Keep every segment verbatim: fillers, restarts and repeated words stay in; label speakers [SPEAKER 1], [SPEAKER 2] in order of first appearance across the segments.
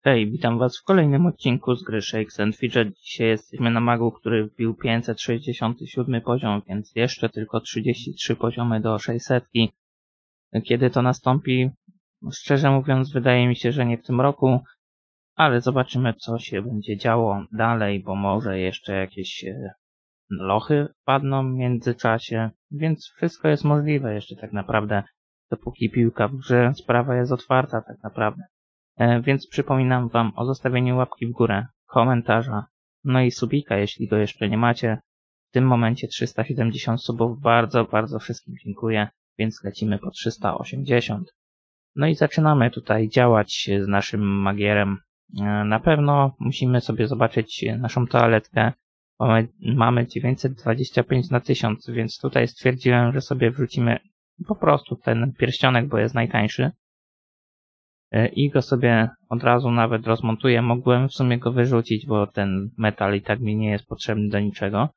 [SPEAKER 1] Hej, witam was w kolejnym odcinku z gry Shakes and Fidget. Dzisiaj jesteśmy na magu, który wbił pięćset sześćdziesiąty siódmy poziom, więc jeszcze tylko trzydzieści trzy poziomy do sześćsetki. Kiedy to nastąpi? Szczerze mówiąc, wydaje mi się, że nie w tym roku, ale zobaczymy, co się będzie działo dalej, bo może jeszcze jakieś lochy wpadną w międzyczasie, więc wszystko jest możliwe jeszcze tak naprawdę, dopóki piłka w grze, sprawa jest otwarta tak naprawdę. E, więc przypominam wam o zostawieniu łapki w górę, komentarza, no i subika, jeśli go jeszcze nie macie. W tym momencie trzysta siedemdziesiąt subów, bardzo, bardzo wszystkim dziękuję, więc lecimy po trzysta osiemdziesiąt. No i zaczynamy tutaj działać z naszym magierem. E, na pewno musimy sobie zobaczyć naszą toaletkę. Mamy, mamy dziewięćset dwadzieścia pięć na tysiąc, więc tutaj stwierdziłem, że sobie wrzucimy po prostu ten pierścionek, bo jest najtańszy. I go sobie od razu nawet rozmontuję. Mogłem w sumie go wyrzucić, bo ten metal i tak mi nie jest potrzebny do niczego.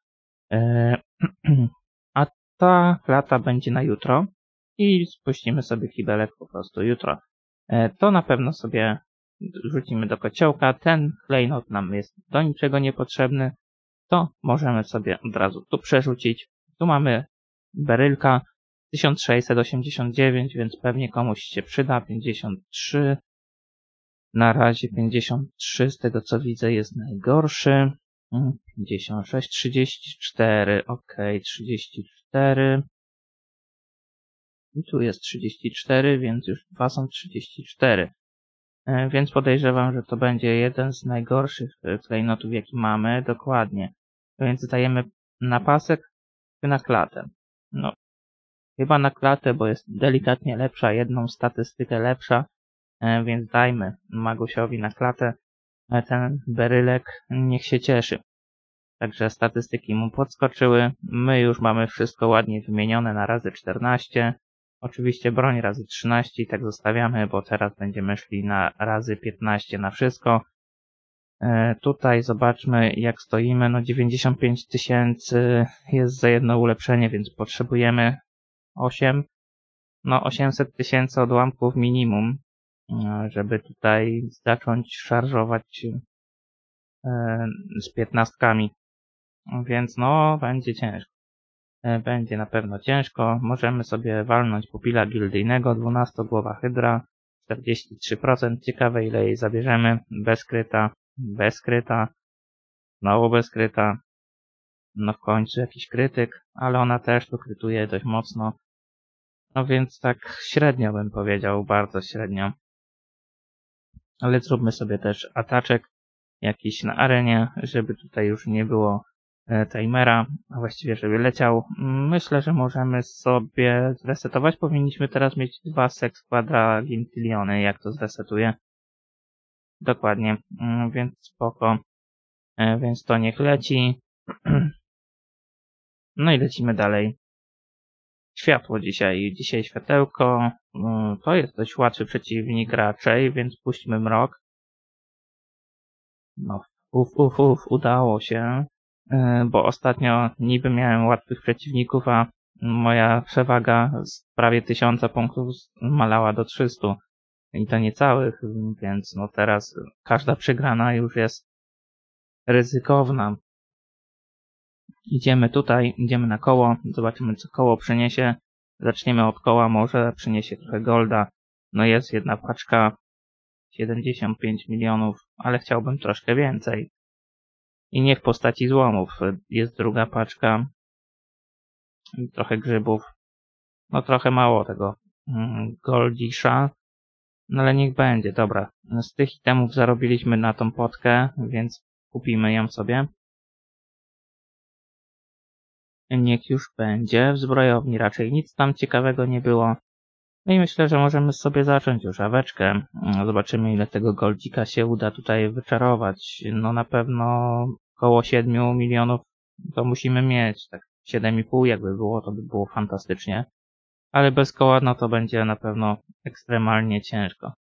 [SPEAKER 1] A ta klata będzie na jutro i spuścimy sobie kibelek po prostu jutro. To na pewno sobie rzucimy do kociołka. Ten klejnot nam jest do niczego niepotrzebny. To możemy sobie od razu tu przerzucić. Tu mamy berylka. tysiąc sześćset osiemdziesiąt dziewięć, więc pewnie komuś się przyda. pięćdziesiąt trzy. Na razie pięćdziesiąt trzy, z tego co widzę, jest najgorszy. pięćdziesiąt sześć, trzydzieści cztery. Ok, trzydzieści cztery. I tu jest trzydzieści cztery, więc już dwa są trzydzieści cztery. Więc podejrzewam, że to będzie jeden z najgorszych klejnotów, jaki mamy. Dokładnie. Więc dajemy na pasek czy na klatę. No. Chyba na klatę, bo jest delikatnie lepsza, jedną statystykę lepsza, więc dajmy Magusiowi na klatę. Ten berylek niech się cieszy. Także statystyki mu podskoczyły. My już mamy wszystko ładnie wymienione na razy czternaście. Oczywiście broń razy trzynaście i tak zostawiamy, bo teraz będziemy szli na razy piętnaście na wszystko. Tutaj zobaczmy, jak stoimy. No dziewięćdziesiąt pięć tysięcy jest za jedno ulepszenie, więc potrzebujemy osiem, no osiemset tysięcy odłamków minimum, żeby tutaj zacząć szarżować z piętnastkami. Więc no, będzie ciężko. Będzie na pewno ciężko. Możemy sobie walnąć pupila gildyjnego, dwunastogłowa hydra, czterdzieści trzy procent. Ciekawe, ile jej zabierzemy. Bez kryta, bez kryta, znowu bez kryta. No w końcu jakiś krytyk, ale ona też tu krytuje dość mocno. No więc tak średnio bym powiedział, bardzo średnio. Ale zróbmy sobie też ataczek jakiś na arenie, żeby tutaj już nie było e, timera, a właściwie żeby leciał. Myślę, że możemy sobie zresetować. Powinniśmy teraz mieć dwa Sex Quadra Gintilliony, jak to zresetuje. Dokładnie, więc spoko. E, więc to niech leci. No i lecimy dalej. Światło dzisiaj. Dzisiaj światełko. To jest dość łatwy przeciwnik raczej, więc puśćmy mrok. No, uf, uf, uf, udało się. Bo ostatnio niby miałem łatwych przeciwników, a moja przewaga z prawie tysiąca punktów malała do trzystu. I to niecałych, więc no teraz każda przegrana już jest ryzykowna. Idziemy tutaj, idziemy na koło, zobaczymy co koło przyniesie. Zaczniemy od koła, może przyniesie trochę golda. No jest jedna paczka, siedemdziesiąt pięć milionów, ale chciałbym troszkę więcej. I nie w postaci złomów. Jest druga paczka, trochę grzybów. No trochę mało tego goldisza, no ale niech będzie, dobra. Z tych itemów zarobiliśmy na tą potkę, więc kupimy ją sobie. Niech już będzie. W zbrojowni raczej nic tam ciekawego nie było. No i myślę, że możemy sobie zacząć już aweczkę. Zobaczymy, ile tego goldzika się uda tutaj wyczarować. No na pewno około siedmiu milionów to musimy mieć. Tak siedem i pół jakby było, to by było fantastycznie. Ale bez koła no to będzie na pewno ekstremalnie ciężko.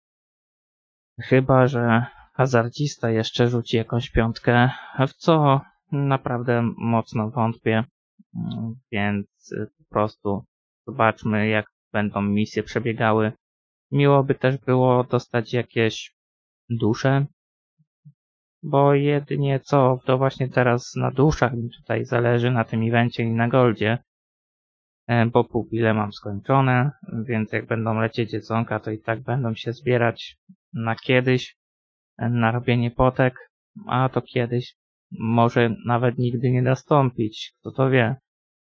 [SPEAKER 1] Chyba że hazardzista jeszcze rzuci jakąś piątkę, w co naprawdę mocno wątpię. Więc po prostu zobaczmy, jak będą misje przebiegały. Miło by też było dostać jakieś dusze, bo jedynie co, to właśnie teraz na duszach mi tutaj zależy, na tym evencie i na goldzie, bo pupile mam skończone, więc jak będą lecieć jedzonka, to i tak będą się zbierać na kiedyś, na robienie potek, a to kiedyś może nawet nigdy nie nastąpić, kto to wie.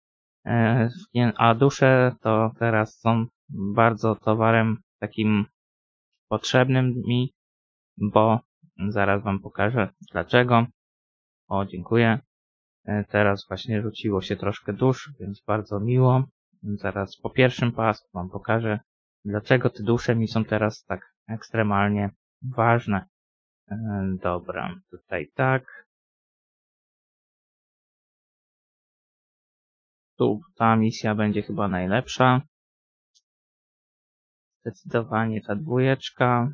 [SPEAKER 1] A dusze to teraz są bardzo towarem takim potrzebnym mi, bo zaraz wam pokażę dlaczego. O, dziękuję. Teraz właśnie rzuciło się troszkę dusz, więc bardzo miło. Zaraz po pierwszym pasku wam pokażę, dlaczego te dusze mi są teraz tak ekstremalnie ważne. Dobra, tutaj tak. Tu ta misja będzie chyba najlepsza. Zdecydowanie ta dwójeczka.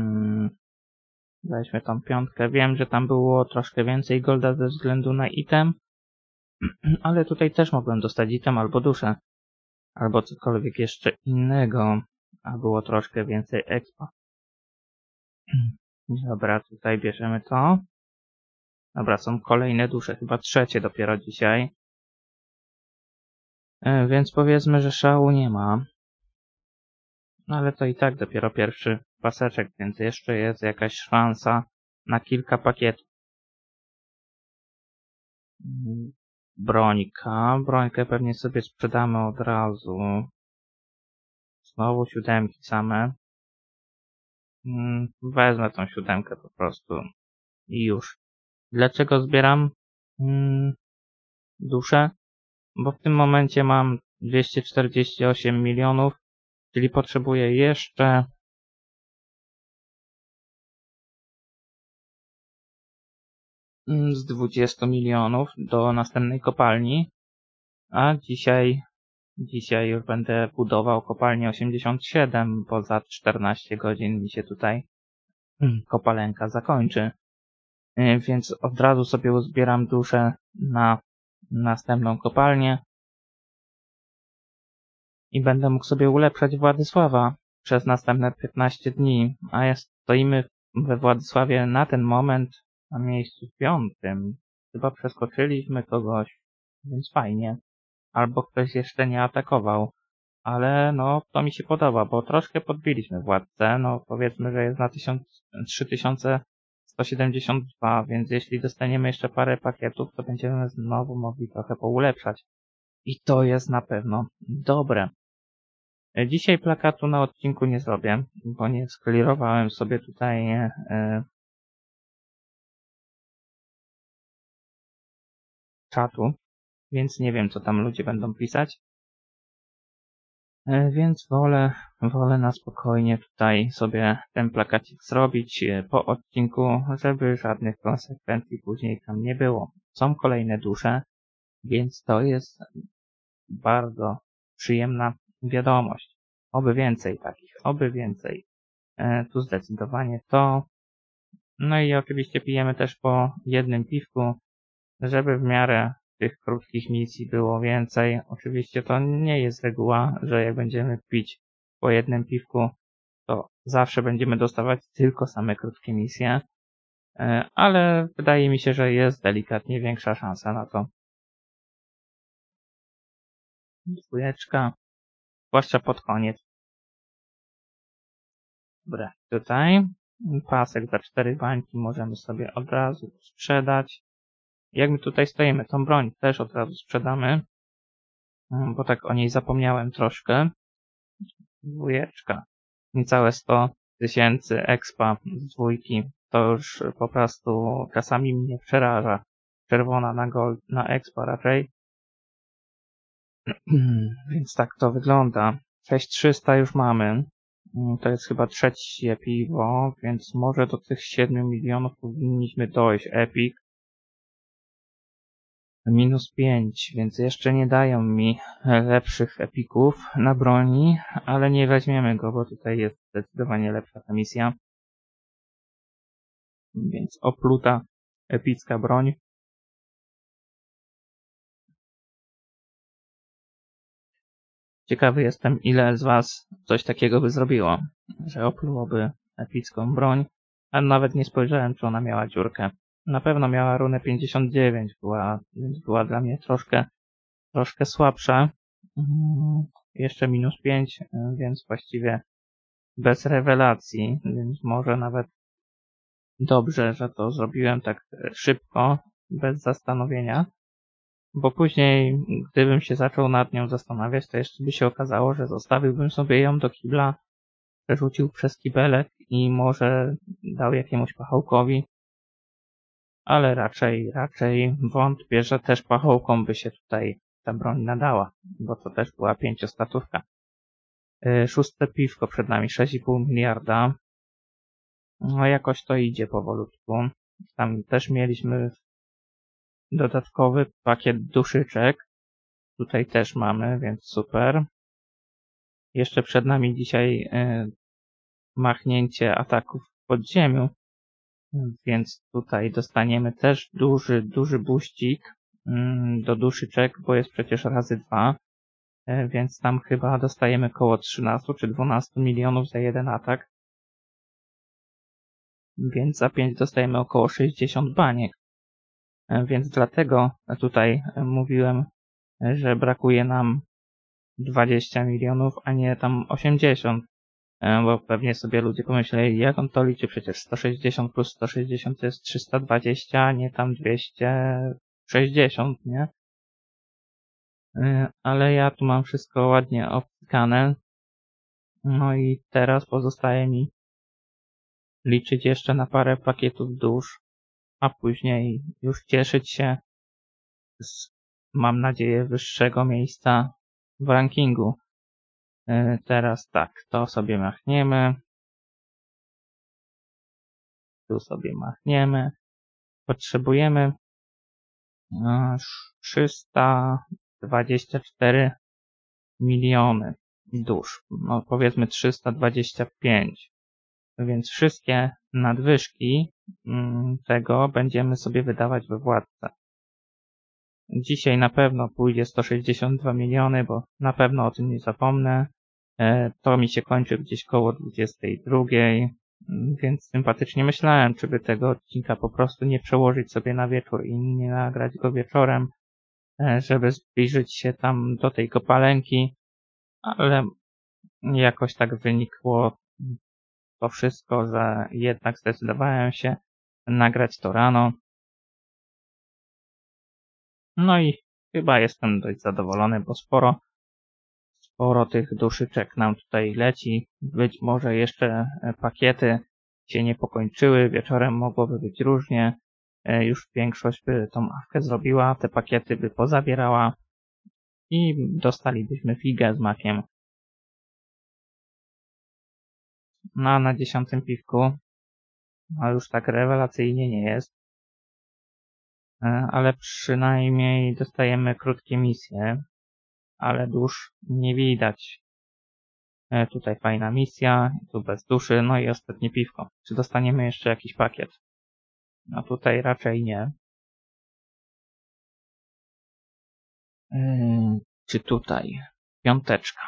[SPEAKER 1] Weźmy tą piątkę. Wiem, że tam było troszkę więcej golda ze względu na item, ale tutaj też mogłem dostać item albo duszę, albo cokolwiek jeszcze innego, a było troszkę więcej expa. Dobra, tutaj bierzemy to. Dobra, są kolejne dusze, chyba trzecie dopiero dzisiaj. Więc powiedzmy, że szału nie ma. Ale to i tak dopiero pierwszy paseczek, więc jeszcze jest jakaś szansa na kilka pakietów. Brońka. Brońkę pewnie sobie sprzedamy od razu. Znowu siódemki same. Wezmę tą siódemkę po prostu. I już. Dlaczego zbieram hmm, duszę? Bo w tym momencie mam dwieście czterdzieści osiem milionów, czyli potrzebuję jeszcze z dwudziestu milionów do następnej kopalni, a dzisiaj dzisiaj już będę budował kopalnię osiemdziesiąt siedem, bo za czternaście godzin mi się tutaj kopalenka zakończy. Więc od razu sobie uzbieram duszę na następną kopalnię i będę mógł sobie ulepszać Władysława przez następne piętnaście dni, a jest, stoimy we Władysławie na ten moment na miejscu piątym. Chyba przeskoczyliśmy kogoś, więc fajnie. Albo ktoś jeszcze nie atakował. Ale no, to mi się podoba, bo troszkę podbiliśmy władcę. No, powiedzmy, że jest na trzy tysiące sto siedemdziesiąt dwa, więc jeśli dostaniemy jeszcze parę pakietów, to będziemy znowu mogli trochę poulepszać. I to jest na pewno dobre. Dzisiaj plakatu na odcinku nie zrobię, bo nie sklirowałem sobie tutaj e, czatu, więc nie wiem, co tam ludzie będą pisać. E, więc wolę, wolę na spokojnie tutaj sobie ten plakacik zrobić po odcinku, żeby żadnych konsekwencji później tam nie było. Są kolejne dusze, więc to jest bardzo przyjemna wiadomość. Oby więcej takich, oby więcej. E, tu zdecydowanie to. No i oczywiście pijemy też po jednym piwku, żeby w miarę tych krótkich misji było więcej. Oczywiście to nie jest reguła, że jak będziemy pić po jednym piwku, to zawsze będziemy dostawać tylko same krótkie misje. E, ale wydaje mi się, że jest delikatnie większa szansa na to. Dwójeczka. Zwłaszcza pod koniec. Dobra, tutaj pasek za cztery bańki możemy sobie od razu sprzedać. Jak my tutaj stoimy, tą broń też od razu sprzedamy, bo tak o niej zapomniałem troszkę. Dwójeczka. Niecałe sto tysięcy expa z dwójki. To już po prostu czasami mnie przeraża. Czerwona na gold, na expa raczej. Więc tak to wygląda. sześć tysięcy trzysta już mamy. To jest chyba trzecie piwo, więc może do tych siedmiu milionów powinniśmy dojść. Epic. Minus pięć, więc jeszcze nie dają mi lepszych epików na broni, ale nie weźmiemy go, bo tutaj jest zdecydowanie lepsza ta misja. Więc opluta epicka broń. Ciekawy jestem, ile z was coś takiego by zrobiło, że oplułoby epicką broń. A nawet nie spojrzałem, czy ona miała dziurkę. Na pewno miała runę pięćdziesiąt dziewięć, była, więc była dla mnie troszkę, troszkę słabsza. Mhm. Jeszcze minus pięć, więc właściwie bez rewelacji, więc może nawet dobrze, że to zrobiłem tak szybko, bez zastanowienia, bo później, gdybym się zaczął nad nią zastanawiać, to jeszcze by się okazało, że zostawiłbym sobie ją do kibla, przerzucił przez kibelek i może dał jakiemuś pachołkowi, ale raczej, raczej wątpię, że też pachołkom by się tutaj ta broń nadała, bo to też była pięciostatówka. Szóste piwko przed nami, sześć i pół miliarda. No jakoś to idzie powolutku. Tam też mieliśmy dodatkowy pakiet duszyczek. Tutaj też mamy, więc super. Jeszcze przed nami dzisiaj y, machnięcie ataków w podziemiu, więc tutaj dostaniemy też duży, duży buścik y, do duszyczek, bo jest przecież razy dwa, y, więc tam chyba dostajemy koło trzynaście czy dwanaście milionów za jeden atak. Więc za pięć dostajemy około sześćdziesiąt baniek. Więc dlatego tutaj mówiłem, że brakuje nam dwadzieścia milionów, a nie tam osiemdziesiąt. Bo pewnie sobie ludzie pomyśleli, jak on to liczy, przecież sto sześćdziesiąt plus sto sześćdziesiąt to jest trzysta dwadzieścia, a nie tam dwieście sześćdziesiąt, nie? Ale ja tu mam wszystko ładnie obkane. No i teraz pozostaje mi liczyć jeszcze na parę pakietów dusz, a później już cieszyć się z, mam nadzieję, wyższego miejsca w rankingu. Yy, teraz tak, to sobie machniemy. Tu sobie machniemy. Potrzebujemy yy, trzysta dwadzieścia cztery miliony dusz. No powiedzmy trzysta dwadzieścia pięć. Więc wszystkie nadwyżki yy, tego będziemy sobie wydawać we władce. Dzisiaj na pewno pójdzie sto sześćdziesiąt dwa miliony, bo na pewno o tym nie zapomnę. To mi się kończy gdzieś koło dwudziestej drugiej, więc sympatycznie myślałem, czy by tego odcinka po prostu nie przełożyć sobie na wieczór i nie nagrać go wieczorem, żeby zbliżyć się tam do tej kopalenki, ale jakoś tak wynikło to wszystko, że jednak zdecydowałem się nagrać to rano. No i chyba jestem dość zadowolony, bo sporo, sporo tych duszyczek nam tutaj leci. Być może jeszcze pakiety się nie pokończyły, wieczorem mogłoby być różnie. Już większość by tą awkę zrobiła, te pakiety by pozabierała i dostalibyśmy figę z makiem. No a na dziesiątym piwku, no już tak rewelacyjnie nie jest. Ale przynajmniej dostajemy krótkie misje, ale dusz nie widać. Tutaj fajna misja, tu bez duszy, no i ostatnie piwko. Czy dostaniemy jeszcze jakiś pakiet? No tutaj raczej nie. Yy, czy tutaj? Piąteczka.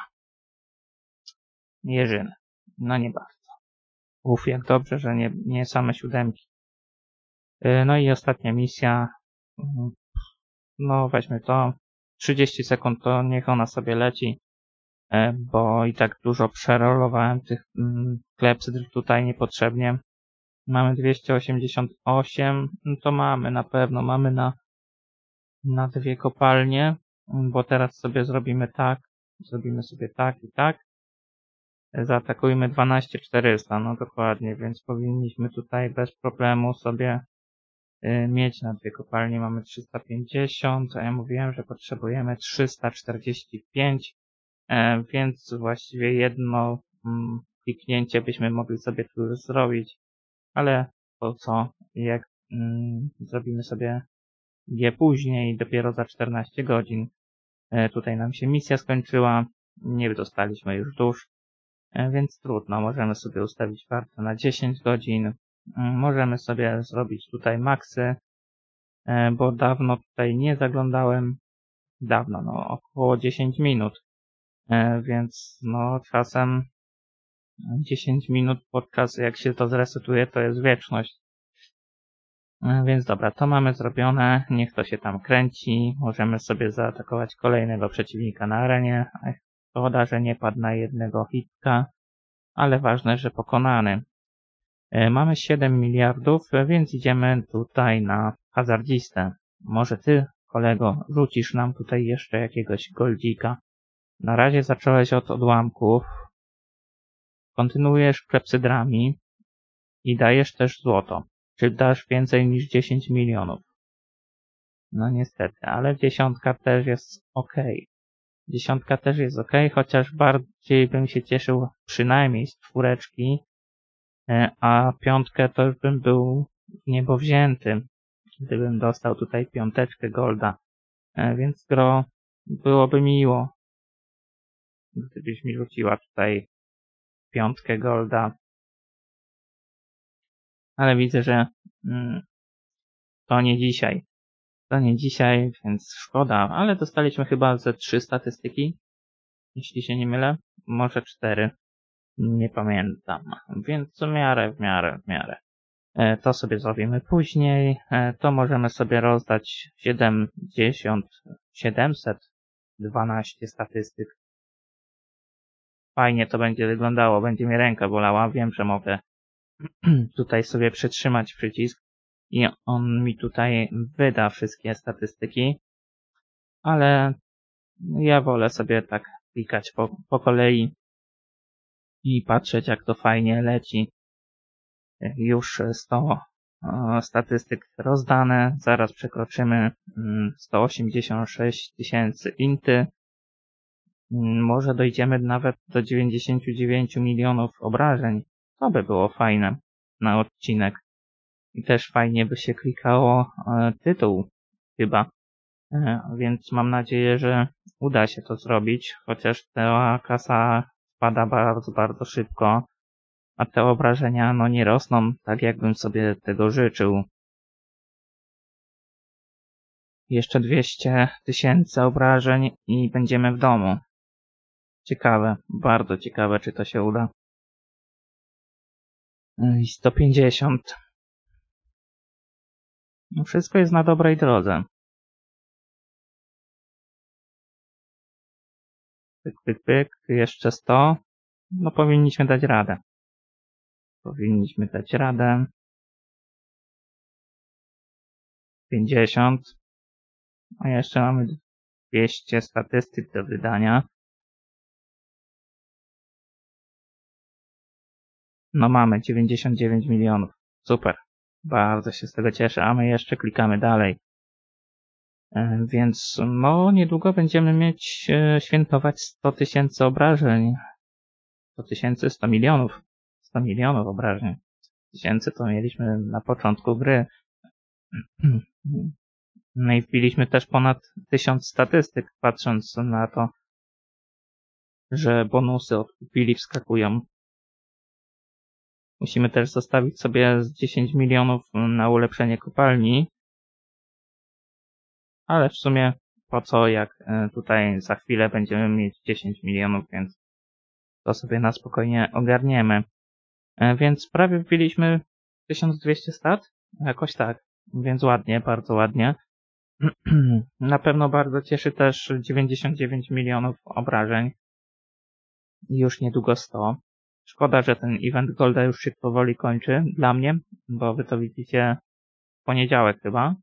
[SPEAKER 1] Jeżyny. No nie bardzo. Uf, jak dobrze, że nie, nie same siódemki. Yy, no i ostatnia misja. Yy, no weźmy to. trzydzieści sekund to niech ona sobie leci. Bo i tak dużo przerolowałem tych mm, klepsydr tutaj niepotrzebnie. Mamy dwieście osiemdziesiąt osiem, no to mamy na pewno, mamy na, na dwie kopalnie, bo teraz sobie zrobimy tak, zrobimy sobie tak i tak. Zaatakujmy dwanaście czterysta, no dokładnie, więc powinniśmy tutaj bez problemu sobie y, mieć na dwie kopalnie. Mamy trzysta pięćdziesiąt, a ja mówiłem, że potrzebujemy trzysta czterdzieści pięć. Więc właściwie jedno mm, kliknięcie byśmy mogli sobie tu już zrobić, ale po co, jak mm, zrobimy sobie je później, dopiero za czternaście godzin. E, tutaj nam się misja skończyła, nie dostaliśmy już dusz, e, więc trudno, możemy sobie ustawić wartę na dziesięć godzin, e, możemy sobie zrobić tutaj maksy, e, bo dawno tutaj nie zaglądałem, dawno, no około dziesięć minut. Więc no czasem dziesięć minut podczas jak się to zresetuje, to jest wieczność. Więc dobra, to mamy zrobione. Niech to się tam kręci. Możemy sobie zaatakować kolejnego przeciwnika na arenie. Szkoda, że nie padł na jednego hitka, ale ważne, że pokonany. Mamy siedem miliardów, więc idziemy tutaj na hazardzistę. Może ty, kolego, rzucisz nam tutaj jeszcze jakiegoś goldzika. Na razie zacząłeś od odłamków. Kontynuujesz klepsydrami i dajesz też złoto. Czy dasz więcej niż dziesięć milionów? No niestety, ale dziesiątka też jest ok. Dziesiątka też jest ok, chociaż bardziej bym się cieszył przynajmniej z czwóreczki, a piątkę to już bym był w niebo wzięty, gdybym dostał tutaj piąteczkę golda. Więc gro, byłoby miło, gdybyś mi rzuciła tutaj piątkę golda. Ale widzę, że mm, to nie dzisiaj. To nie dzisiaj, więc szkoda. Ale dostaliśmy chyba ze trzy statystyki, jeśli się nie mylę. Może cztery. Nie pamiętam. Więc w miarę, w miarę, w miarę. E, to sobie zrobimy później. E, to możemy sobie rozdać siedemdziesiąt, siedemset dwanaście statystyk. Fajnie to będzie wyglądało. Będzie mi ręka bolała. Wiem, że mogę tutaj sobie przytrzymać przycisk i on mi tutaj wyda wszystkie statystyki, ale ja wolę sobie tak klikać po, po kolei i patrzeć, jak to fajnie leci. Już sto statystyk rozdane, zaraz przekroczymy sto osiemdziesiąt sześć tysięcy inty. Może dojdziemy nawet do dziewięćdziesiąt dziewięć milionów obrażeń. To by było fajne na odcinek. I też fajnie by się klikało e, tytuł chyba. E, więc mam nadzieję, że uda się to zrobić, chociaż ta kasa spada bardzo, bardzo szybko, a te obrażenia no nie rosną tak, jakbym sobie tego życzył. Jeszcze dwieście tysięcy obrażeń i będziemy w domu. Ciekawe, bardzo ciekawe, czy to się uda. I sto pięćdziesiąt. No wszystko jest na dobrej drodze. Pyk, pyk, pyk. Jeszcze sto. No powinniśmy dać radę. Powinniśmy dać radę. pięćdziesiąt. A jeszcze mamy dwieście statystyk do wydania. No mamy dziewięćdziesiąt dziewięć milionów. Super. Bardzo się z tego cieszę, a my jeszcze klikamy dalej. E, więc no niedługo będziemy mieć e, świętować sto tysięcy obrażeń. sto tysięcy, sto milionów. sto milionów obrażeń. Tysięcy to mieliśmy na początku gry. No i wbiliśmy też ponad tysiąc statystyk, patrząc na to, że bonusy od pupili wskakują. Musimy też zostawić sobie z dziesięć milionów na ulepszenie kopalni. Ale w sumie po co, jak tutaj za chwilę będziemy mieć dziesięć milionów, więc to sobie na spokojnie ogarniemy. Więc prawie wbiliśmy tysiąc dwieście stat? Jakoś tak. Więc ładnie, bardzo ładnie. Na pewno bardzo cieszy też dziewięćdziesiąt dziewięć milionów obrażeń. Już niedługo sto. Szkoda, że ten event Golda już się powoli kończy dla mnie, bo wy to widzicie w poniedziałek chyba.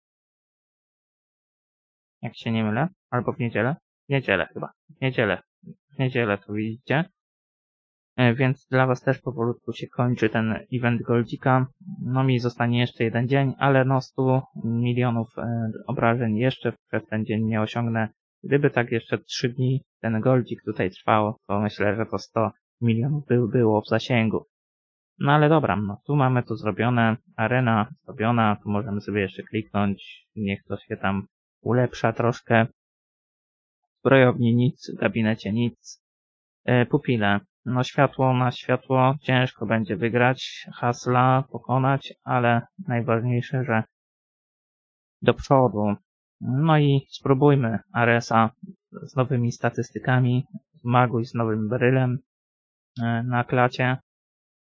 [SPEAKER 1] Jak się nie mylę. Albo w niedzielę. W niedzielę chyba. W niedzielę. W niedzielę to widzicie. Więc dla was też powolutku się kończy ten event Goldzika. No mi zostanie jeszcze jeden dzień, ale no stu milionów obrażeń jeszcze przez ten dzień nie osiągnę. Gdyby tak jeszcze trzy dni ten Goldzik tutaj trwał, to myślę, że to sto milionów by było w zasięgu. No ale dobra, no tu mamy to zrobione, arena zrobiona, tu możemy sobie jeszcze kliknąć, niech to się tam ulepsza troszkę. W zbrojowni nic, w gabinecie nic. E, pupile. No światło na światło ciężko będzie wygrać, hasla pokonać, ale najważniejsze, że do przodu. No i spróbujmy Aresa z nowymi statystykami, Maguj z nowym brylem na klacie.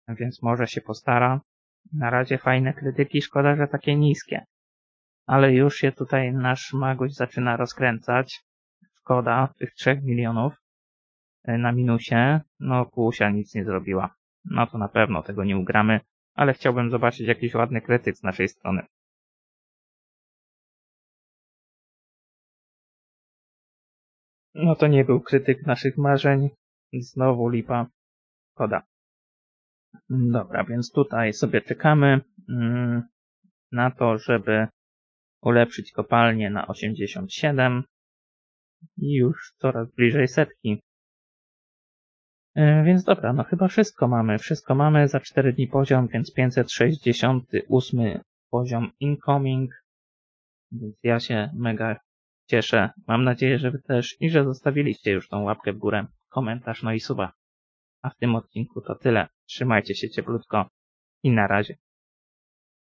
[SPEAKER 1] więc może się postara. Na razie fajne krytyki, szkoda, że takie niskie. Ale już się tutaj nasz Maguś zaczyna rozkręcać. Szkoda tych trzech milionów na minusie. No, Kusia nic nie zrobiła. No to na pewno tego nie ugramy, ale chciałbym zobaczyć jakiś ładny krytyk z naszej strony. No to nie był krytyk naszych marzeń. Znowu lipa. Szkoda. Dobra, więc tutaj sobie czekamy mm, na to, żeby ulepszyć kopalnię na osiemdziesiąt siedem i już coraz bliżej setki. Yy, więc dobra, no chyba wszystko mamy. Wszystko mamy za cztery dni poziom, więc pięćset sześćdziesiąty ósmy poziom incoming. Więc ja się mega cieszę. Mam nadzieję, że wy też i że zostawiliście już tą łapkę w górę, komentarz, no i suba. A w tym odcinku to tyle. Trzymajcie się cieplutko i na razie.